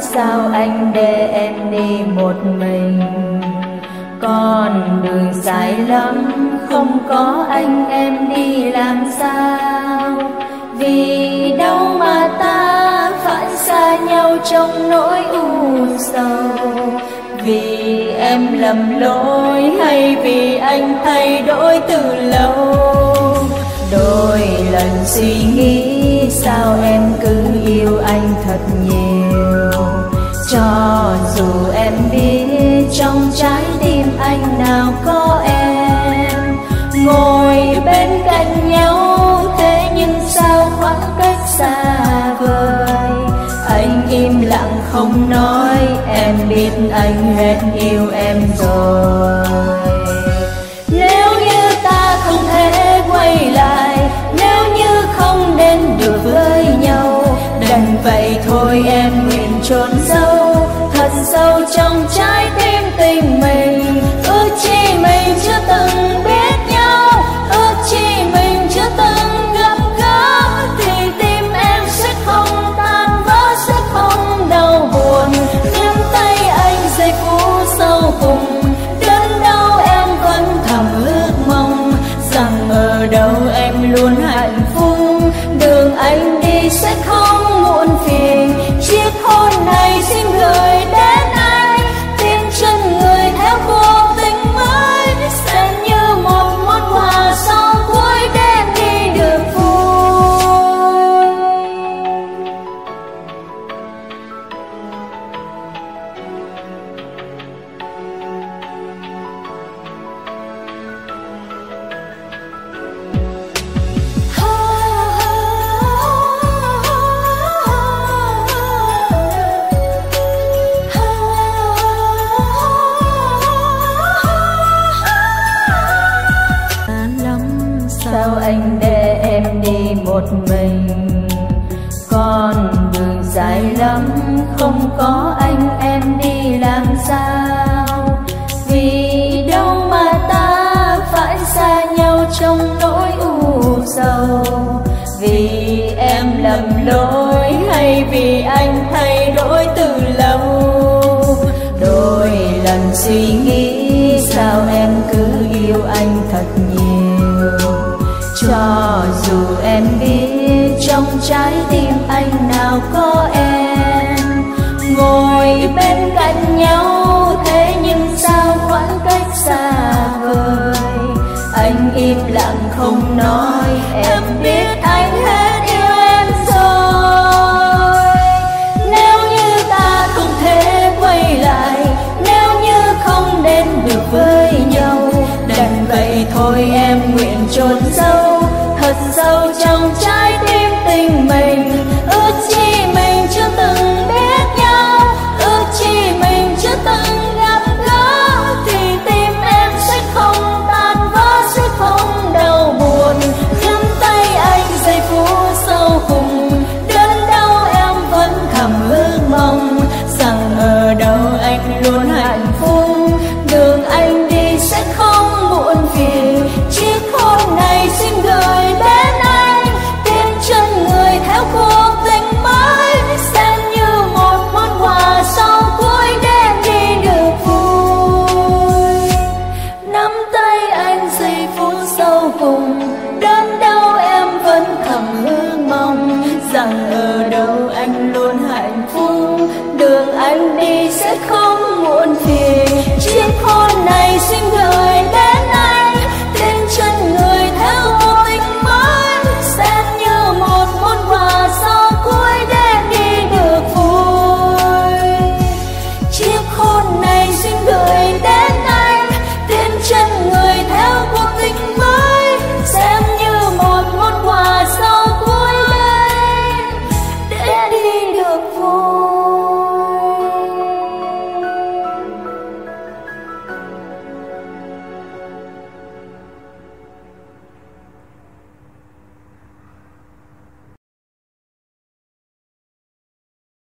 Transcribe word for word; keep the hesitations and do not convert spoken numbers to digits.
sao anh để em đi một mình? Con đường dài lắm, không có anh em đi làm sao? Vì đâu mà ta phải xa nhau trong nỗi u sầu? Vì em lầm lỗi hay vì anh thay đổi từ lâu? Đôi lần suy nghĩ sao em cứ yêu anh thật nhiều, cho dù em biết trong trái tim anh nào có em. Ngồi bên cạnh nhau thế nhưng sao khoảng cách xa vời? Anh im lặng không nói, em biết anh hết yêu em rồi. Nếu như ta không thể quay lại, nếu như không đến được với nhau, đành vậy thôi em nguyện chôn sâu thật sâu trong trái tim tình mình. Ước chi mình chưa từng biết nhau, ước chi mình chưa từng gặp gỡ, thì tim em sẽ không tan vỡ, sẽ không đau buồn. Nắm tay anh giây phút sau cùng, đến đâu em vẫn thầm ước mong rằng ở đâu em luôn hạnh phúc. Đường anh đi sẽ không muộn phiền, chiếc hôn này xin gửi đến anh. Tin chân người theo cuộc tình mới sẽ như một món quà sau cuối đêm đi được vui. Sao anh để em đi một mình? Con đường dài lắm, không có anh em đi làm sao? Vì đâu mà ta phải xa nhau trong nỗi u sầu? Vì em lầm lỗi hay vì anh thay đổi từ lâu? Đôi lần suy nghĩ sao em cứ yêu anh thật nhiều, cho dù em biết trong trái tim anh nào có em. Ngồi bên cạnh nhau thế nhưng sao khoảng cách xa vời? Anh im lặng không nói, em biết anh hết yêu em rồi. Nếu như ta không thể quay lại, nếu như không đến được với nhau, đành vậy thôi em nguyện chôn sâu thật sâu trong trái tim tình mình. Ước chi mình chưa từng biết nhau, ước chi mình chưa từng gặp gỡ, thì tim em sẽ không tan vỡ, sẽ không đau buồn. Nắm tay anh giây phút sau cùng, đến đâu em vẫn thầm ước mong rằng ở đâu anh luôn hạnh phúc. Đường anh đi sẽ không muộn phiền, chiếc hôn này xin gửi đến anh. Tin chân người theo cuộc tình mới sẽ như một món quà sau cuối đêm đi được vui. Nắm tay anh giây phút sau cùng, đến đâu em vẫn thầm ước mong rằng ở đâu anh luôn hạnh phúc. Đường anh đi sẽ không muộn phiền, chiếc hôn này xin gửi